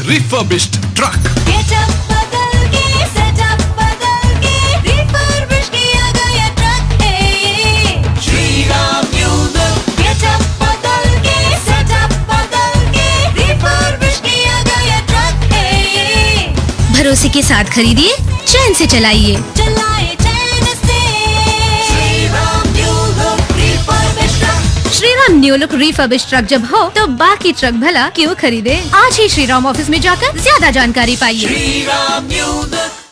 refurbished truck. Setup बदल के, setup बदल के, refurbish किया गया truck है ये। Shriram Newlook. Setup बदल के, setup बदल के, refurbish किया गया truck है ये। भरोसे के साथ खरीदिए, चैन से चलाइए। चलाए चैन से। Shriram Newlook refurbished truck। Shriram newlook refurbished truck जब हो तो बाकी ट्रक भला क्यों खरीदे? आज ही श्रीराम ऑफिस में जाकर ज्यादा जानकारी पाइए। Shriram Newlook.